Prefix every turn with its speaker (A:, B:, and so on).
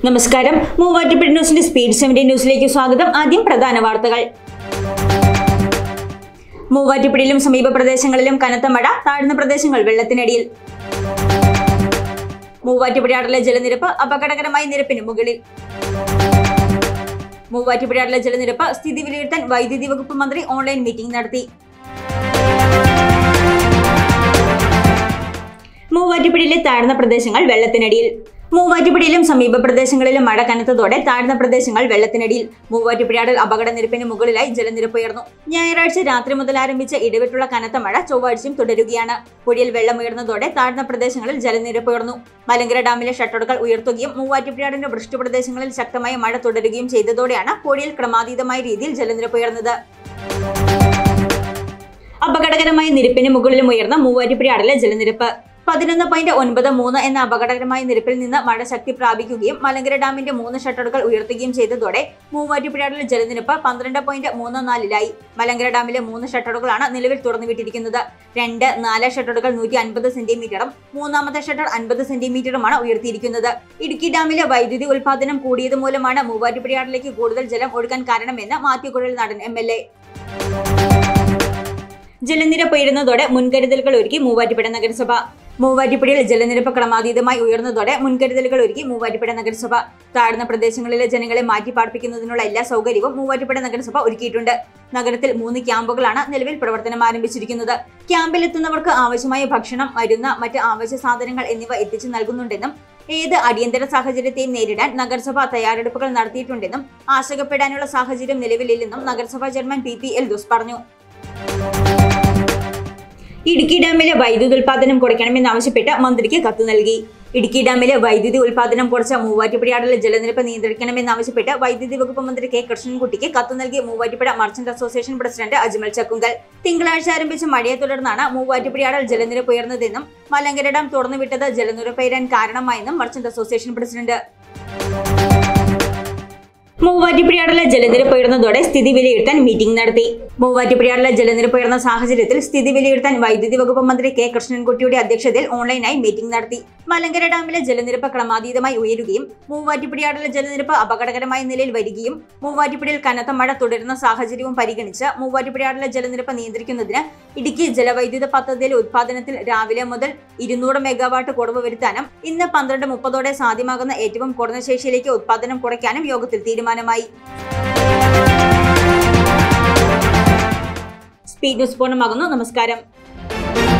A: നമസ്കാരം. മൂവാറ്റുപുഴ ന്യൂസിന്റെ സ്പീഡ് 70 ന്യൂസിലേക്ക് സ്വാഗതം. ആദ്യം പ്രധാന വാർത്തകൾ. മൂവാറ്റുപുഴയിലും സമീപ പ്രദേശങ്ങളിലും കനത്ത മഴ, താഴ്ന്ന പ്രദേശങ്ങൾ വെള്ളത്തിനടിയിൽ. മൂവാറ്റുപുഴയാറിലെ ജലനിരപ്പ് അപകടകരമായ നിരപ്പിന് മുകളിൽ. മൂവാറ്റുപുഴയാറിലെ ജലനിരപ്പ് സ്ഥിതി വിലയിരുത്താൻ വൈദ്യുതി വകുപ്പ് മന്ത്രി ഓൺലൈൻ മീറ്റിംഗ് നടത്തി. മൂവാറ്റുപുഴയിലെ താഴ്ന്ന പ്രദേശങ്ങൾ വെള്ളത്തിനടിയിൽ. മൂവാറ്റുപുഴയിലും സമീപ പ്രദേശങ്ങളിലും മഴ കനത്തതോടെ താഴ്ന്ന പ്രദേശങ്ങൾ വെള്ളത്തിനടിയിൽ. മൂവാറ്റുപുഴയാറിൽ അപകട നിരപ്പിന് മുകളിലായി ജലനിരപ്പ് ഉയർന്നു. ഞായറാഴ്ച രാത്രി മുതൽ ആരംഭിച്ച ഇടവിട്ടുള്ള കനത്ത മഴ ചൊവ്വാഴ്ചയും തുടരുകയാണ്. പുഴയിൽ വെള്ളമുയർന്നതോടെ താഴ്ന്ന പ്രദേശങ്ങളിൽ ജലനിരപ്പ് ഉയർന്നു. മലങ്കര ഡാമിലെ ഷട്ടറുകൾ ഉയർത്തുകയും മൂവാറ്റുപുഴയാറിന്റെ വൃഷ്ടിപ്രദേശങ്ങളിൽ ശക്തമായ മഴ തുടരുകയും ചെയ്തതോടെയാണ് പുഴയിൽ ക്രമാതീതമായ രീതിയിൽ ജലനിരപ്പ് ഉയർന്നത്. അപകടകരമായ നിരപ്പിന് മുകളിലും ഉയർന്ന മൂവാറ്റുപുഴയാറിലെ ജലനിരപ്പ് 11.93 എന്ന അപകടകരമായ നിരപ്പിൽ നിന്ന് മഴ ശക്തി പ്രാപിക്കുകയും മലങ്കര ഡാമിന്റെ 3 ഷട്ടറുകൾ ഉയർത്തുകയും ചെയ്തതോടെ മൂവാറ്റുപുഴയാറിലെ ജലനിരപ്പ് 12.34ലായി. മലങ്കര ഡാമിലെ 3 ഷട്ടറുകളാണ് നിലവിൽ തുറന്നുവിട്ടിരിക്കുന്നത്. 2, 4 ഷട്ടറുകൾ 150 സെന്റിമീറ്ററും മൂന്നാമത്തെ ഷട്ടർ 50 സെന്റിമീറ്ററുമാണ് ഉയർത്തിയിരിക്കുന്നത്. ഇടുക്കി ഡാമിലെ വൈദ്യുതി ഉൽപാദനം കൂടിയത് മൂലമാണ് മൂവാറ്റുപുഴയാറിലേക്ക് കൂടുതൽ ജലം ഒഴുകാൻ കാരണമെന്ന് മാത്യു കുഴൽനാടൻ MLA. ജലനിരപ്പ് ഉയരുന്നതോടെ മുൻകരുതലുകൾ ഒരുക്കി മൂവാറ്റുപുഴ നഗരസഭ. മൂവാറ്റുപുഴയിൽ ജലനിരപ്പ് ക്രമാതീതമായി ഉയർന്നതോടെ മുൻകരുതലുകൾ ഒരുക്കി മൂവാറ്റുപുഴ നഗരസഭ. താഴ്ന്ന പ്രദേശങ്ങളിലെ ജനങ്ങളെ മാറ്റിപ്പാർപ്പിക്കുന്നതിനുള്ള എല്ലാ സൗകര്യവും മൂവാറ്റുപുഴ നഗരസഭ ഒരുക്കിയിട്ടുണ്ട്. നഗരത്തിൽ 3 ക്യാമ്പുകളാണ് നിലവിൽ പ്രവർത്തനം ആരംഭിച്ചിരിക്കുന്നത്. ക്യാമ്പിലെത്തുന്നവർക്ക് ആവശ്യമായ ഭക്ഷണം, മരുന്ന്, മറ്റ് ആവശ്യ സാധനങ്ങൾ എന്നിവ എത്തിച്ചു നൽകുന്നുണ്ടെന്നും ഏത് അടിയന്തര സാഹചര്യത്തെയും നേരിടാൻ നഗരസഭ തയ്യാറെടുപ്പുകൾ നടത്തിയിട്ടുണ്ടെന്നും ആശങ്കപ്പെടാനുള്ള സാഹചര്യം നിലവിലില്ലെന്നും നഗരസഭാ ചെയർമാൻ PP എൽദോസ് പറഞ്ഞു. ഇടുക്കി ഡാമിലെ വൈദ്യുതി ഉൽപാദനം കുറയ്ക്കണമെന്നാവശ്യപ്പെട്ട് മന്ത്രിക്ക് കത്ത് നൽകി. ഇടുക്കി ഡാമിലെ വൈദ്യുതി ഉൽപാദനം കുറച്ച മൂവാറ്റുപുഴയാറിലെ ജലനിരപ്പ് നിയന്ത്രിക്കണമെന്നാവശ്യപ്പെട്ട് വൈദ്യുതി വകുപ്പ് മന്ത്രി K കൃഷ്ണൻകുട്ടിക്ക് കത്ത് നൽകി Muvattupuzha merchant association president Ajmal Chakkungal. തിങ്കളാഴ്ച ആരംഭിച്ച മഴയെ തുടർന്നാണ് മൂവാറ്റുപുഴയാറിൽ ജലനിരപ്പ് ഉയർന്നതെന്നും മലങ്കര ഡാം തുറന്നുവിട്ടത് ജലനിരപ്പ് ഉയരാൻ കാരണമായെന്നും മർച്ചന്റ് അസോസിയേഷൻ പ്രസിഡന്റ്. മൂവാറ്റുപുഴയാറിലെ ജലനിരപ്പ് ഉയർന്നതോടെ സ്ഥിതി വിലയിരുത്താൻ മീറ്റിംഗ് നടത്തി. മൂവാറ്റുപുഴയാറിലെ ജലനിരപ്പ് ഉയർന്ന സാഹചര്യത്തിൽ സ്ഥിതി വിലയിരുത്താൻ വൈദ്യുതി വകുപ്പ് മന്ത്രി K കൃഷ്ണൻകുട്ടിയുടെ അധ്യക്ഷതയിൽ ഓൺലൈനായി മീറ്റിംഗ് നടത്തി. മലങ്കര ഡാമിലെ ജലനിരപ്പ് ക്രമാതീതമായി ഉയരുകയും മൂവാറ്റുപുഴയാറിലെ ജലനിരപ്പ് അപകടകരമായ നിലയിൽ വരികയും മൂവാറ്റുപുഴയിൽ കനത്ത മഴ തുടരുന്ന സാഹചര്യവും പരിഗണിച്ച് മൂവാറ്റുപുഴയാറിലെ ജലനിരപ്പ് നിയന്ത്രിക്കുന്നതിന് ഇടുക്കി ജലവൈദ്യുത പദ്ധതിയിലെ ഉത്പാദനത്തിൽ രാവിലെ മുതൽ 200 മെഗാവാട്ട് കുറവ് വരുത്താനും ഇന്ന് 12:30 സാധ്യമാകുന്ന ഏറ്റവും കുറഞ്ഞ ശേഷിയിലേക്ക് ഉത്പാദനം കുറയ്ക്കാനും യോഗത്തിൽ തീരുമാനമായി. സ്പീഡ് ന്യൂസ് പൂർണ്ണമാകുന്നു. നമസ്കാരം.